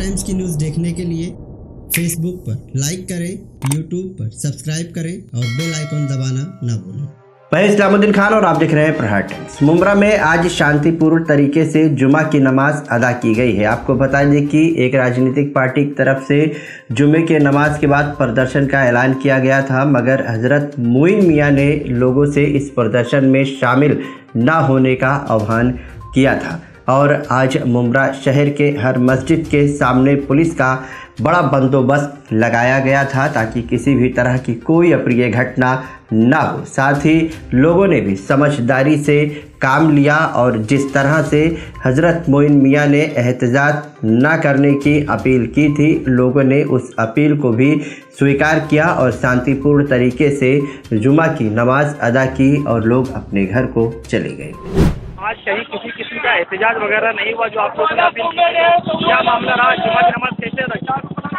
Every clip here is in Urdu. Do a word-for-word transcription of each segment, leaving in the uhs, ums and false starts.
ٹائمز کی نیوز دیکھنے کے لیے فیس بک پر لائک کریں، یوٹیوب پر سبسکرائب کریں اور بیل آئیکن دبانا نہ بھولیں۔ میں اسلام الدین خان اور آپ دیکھ رہے ہیں پرہار ٹائمز۔ ممبرا میں آج شانتی پورن طریقے سے جمعہ کی نماز ادا کی گئی ہے۔ آپ کو بتا دیں کہ ایک راجنیتک پارٹی کی طرف سے جمعے کے نماز کے بعد پردرشن کا اعلان کیا گیا تھا، مگر حضرت معین میاں نے لوگوں سے اس پردرشن میں شامل نہ ہونے کا آہوان کیا تھا، اور آج ممبرا شہر کے ہر مسجد کے سامنے پولیس کا بڑا بندوبست لگایا گیا تھا تاکہ کسی بھی طرح کی کوئی اپریہ گھٹنا نہ ہو۔ ساتھ ہی لوگوں نے بھی سمجھداری سے کام لیا اور جس طرح سے حضرت معین میاں نے احتجاج نہ کرنے کی اپیل کی تھی، لوگوں نے اس اپیل کو بھی سویکار کیا اور شانتی پورن طریقے سے جمعہ کی نماز ادا کی اور لوگ اپنے گھر کو چلے گئے۔ آج کہیں کسی قسم کا احتجاج وغیرہ نہیں ہوا جو آپ لوگوں نے اپیل کی، کیا معاملہ رہا؟ جمعہ کی نماز کیسے رکھا؟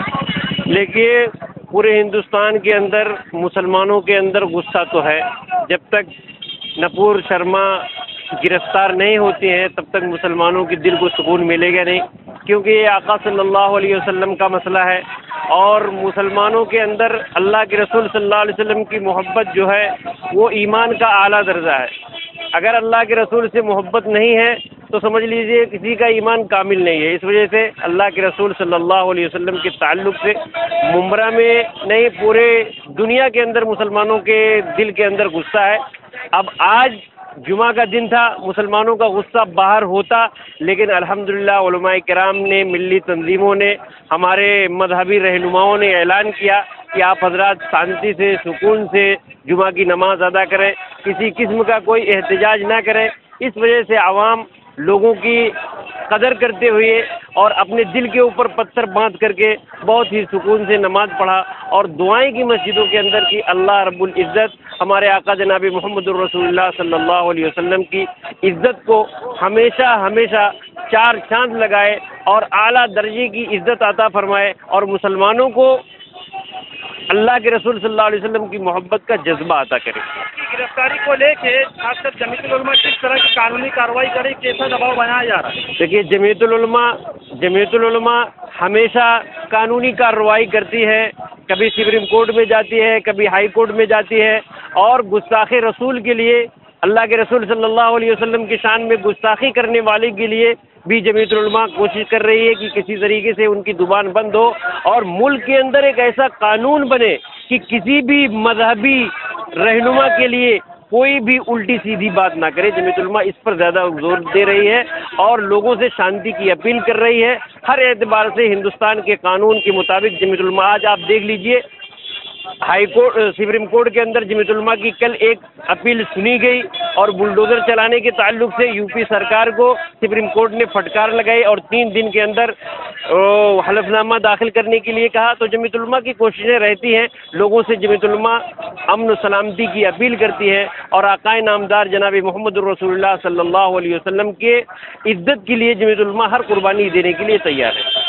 دیکھیے، پورے ہندوستان کے اندر مسلمانوں کے اندر غصہ تو ہے۔ جب تک نپور شرما گرفتار نہیں ہوتی ہیں تب تک مسلمانوں کی دل کو سکون ملے گا نہیں، کیونکہ یہ آقا صلی اللہ علیہ وسلم کا مسئلہ ہے، اور مسلمانوں کے اندر اللہ کے رسول صلی اللہ علیہ وسلم کی محبت جو ہے وہ ایمان کا اعلیٰ درجہ ہے۔ اگر اللہ کے رسول سے محبت نہیں ہے تو سمجھ لیجئے کسی کا ایمان کامل نہیں ہے۔ اس وجہ سے اللہ کے رسول صلی اللہ علیہ وسلم کے تعلق سے ممبرا میں نہیں، پورے دنیا کے اندر مسلمانوں کے دل کے اندر غصہ ہے۔ اب آج جمعہ کا دن تھا، مسلمانوں کا غصہ باہر ہوتا، لیکن الحمدللہ علماء کرام نے، ملی تنظیموں نے، ہمارے مذہبی رہنماؤں نے اعلان کیا کہ آپ حضرات شانتی سے، سکون سے جمعہ کی نماز ادا کریں، کسی قسم کا کوئی احتجاج نہ کریں۔ اس وجہ سے عوام لوگوں کی قدر کرتے ہوئے اور اپنے دل کے اوپر پتھر باندھ کر کے بہت ہی سکون سے نماز پڑھا اور دعائیں کی مسجدوں کے اندر کی۔ اللہ رب العزت ہمارے آقا جناب محمد الرسول اللہ صلی اللہ علیہ وسلم کی عزت کو ہمیشہ ہمیشہ چار چاند لگائے اور اعلیٰ درجے کی عزت عطا فرمائے، اور مسلمانوں کو اللہ کے رسول صلی اللہ علیہ وسلم کی محبت کا جذبہ عطا کرے۔ گرفتاری کو لے کے خاص کر جمعیت العلماء کس طرح کی قانونی کارروائی کرے، کیسا دباؤ بنایا جا رہا ہے؟ دیکھیے، جمعیت العلماء جمعیت العلماء ہمیشہ قانونی کارروائی کرتی ہے، کبھی سپریم کورٹ میں جاتی ہے، کبھی ہائی کورٹ میں جاتی ہے، اور گستاخی رسول کے لیے، اللہ کے رسول صلی اللہ علیہ وسلم کی شان میں گستاخی کرنے والے کے لیے بھی جمعیت العلماء کوشش کر رہی ہے کہ کسی طریقے سے ان کی زبان بند ہو اور ملک کے اندر ایک ایسا قانون بنے کہ کسی بھی مذہبی رہنما کے لیے کوئی بھی الٹی سیدھی بات نہ کرے۔ جمعیت العلماء اس پر زیادہ زور دے رہی ہے اور لوگوں سے شانتی کی اپیل کر رہی ہے۔ ہر اعتبار سے ہندوستان کے قانون کے مطابق جمعیت العلماء، آج آپ دیکھ لیجئے ہائی کورٹ، سپریم کورٹ کے اندر جمعیت العلماء کی کل ایک اپیل سنی گئی، اور بلڈوزر چلانے کے تعلق سے یو پی سرکار کو سپریم کورٹ نے پھٹکار لگائی اور تین دن کے اندر حلف نامہ داخل کرنے کے لیے کہا۔ تو جمعیت العلماء کی کوششیں رہتی ہیں، لوگوں سے جمعیت العلماء امن و سلامتی کی اپیل کرتی ہے، اور آقائے نامدار جناب محمد الرسول اللہ صلی اللہ علیہ وسلم کے عزت کے لیے جمعیت العلماء ہر قربانی دینے کے لیے تیار ہے۔